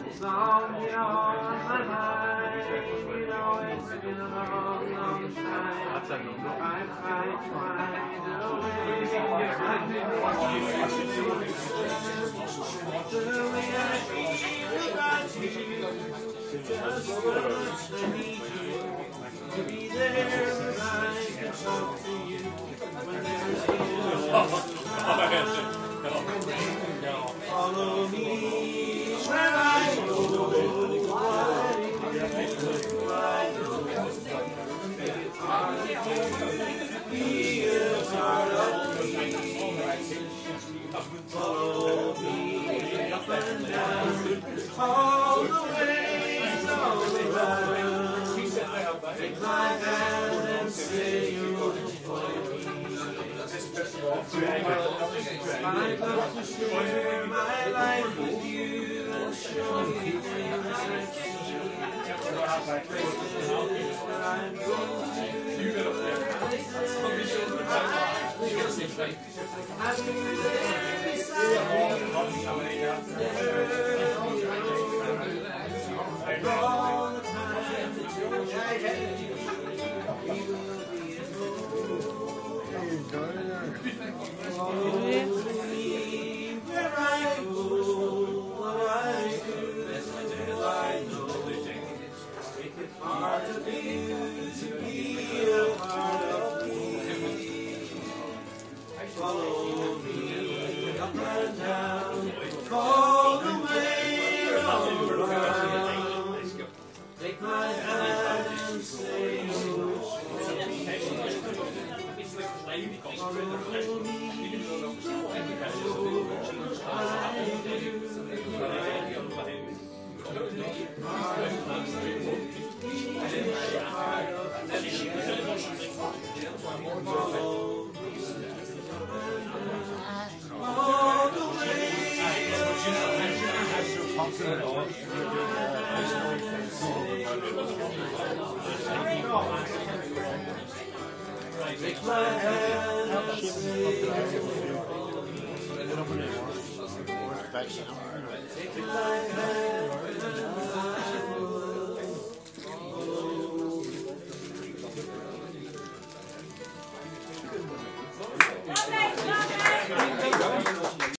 Song, you know, on my mind. You know, it's been a long, long time. I've tried the way I feel about you, just want to meet you, to be there when I can talk to you, when there's follow me where I go, be a part of me. Follow me up and down, all the ways, all around. Take my hand and say you'll follow me. I'd love to share my life with you and show you things I see. Places where I'm going to. I knew that beside me, all the time that you're changing, we will be follow me where I go, what I do, I know. Make it hard to be a part of me. Follow me up and down, all the way around. Take my hand and say you'll follow me. Follow me, all the way. Take my hand and say take my hand